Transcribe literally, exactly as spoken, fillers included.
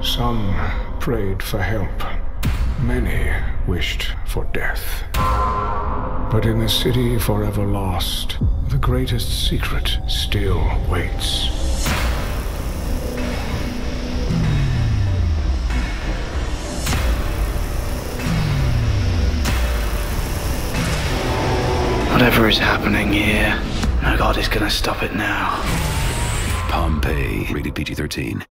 Some prayed for help. Many wished for death. But in the city forever lost, the greatest secret still waits. Whatever is happening here, no God is gonna stop it now. Pompeii, rated P G thirteen.